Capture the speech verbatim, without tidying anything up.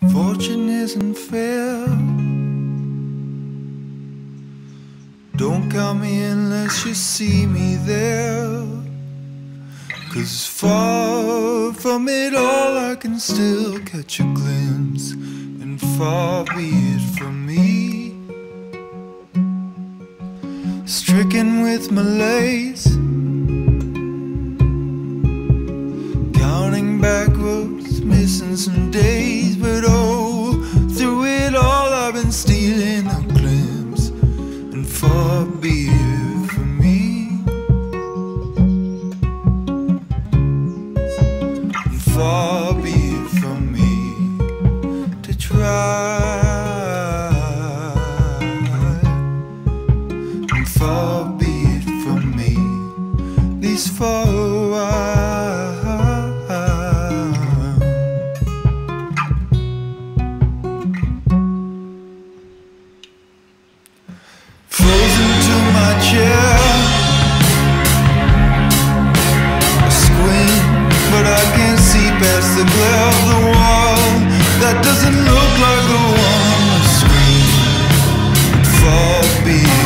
Fortune isn't fair. Don't count me unless you see me there. 'Cause far from it all I can still catch a glimpse, and far be it from me. Stricken with malaise, counting backwards, missing some days. But oh, through it all I've been stealing a glimpse, and far be it from me. And far be it from me to try. And far be it from me, at least for a while. Frozen to my chair, I squint, but I can't see past the glare of the wall that doesn't look like the one on the screen. Far be